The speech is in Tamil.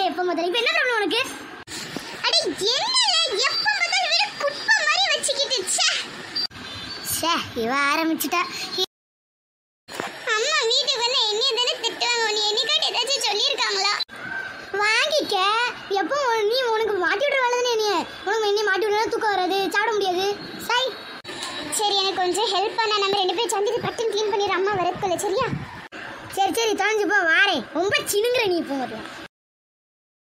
எப்ப முதல்ல இப்ப என்ன ப்ராப்ளம் உனக்கு? அடி என்னல எப்ப பார்த்தாலும் வீடு குப்பை மாதிரி வச்சிக்கிட்டு ச்சே இவ ஆரம்பிச்சிட்டா. அம்மா வீட்டுக்கு வந்து என்னைய தானே திட்டுவாங்க. நீ என்னைக்காட்டி ஏதாச்சும் சொல்லியிருக்காங்களா? வாங்கிக்க. எப்போ நீ உனக்கு மாட்டி விடுற வேலை தானே. நீ உனக்கு என்ன மாட்டி விடுறா தூக்கம் வராது, சாப்பிட முடியாது. சை சரி எனக்கு கொஞ்சம் ஹெல்ப் பண்ண. நம்ம 2 பேரும் சந்தித்து பட்டன் க்ளீன் பண்ணிடுற. அம்மா வரக்குள்ள சரியா? சரி சரி தொலைஞ்சு போ வாரேன். ரொம்ப சினுங்குற நீ இப்போ வரலாம்.